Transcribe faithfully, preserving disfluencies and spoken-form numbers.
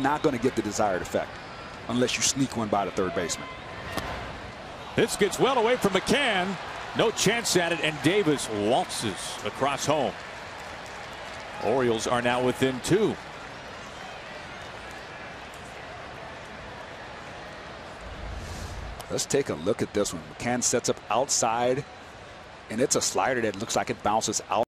not going to get the desired effect unless you sneak one by the third baseman. This gets well away from McCann. No chance at it, and Davis waltzes across home. Orioles are now within two. Let's take a look at this one. McCann sets up outside, and it's a slider that looks like it bounces out.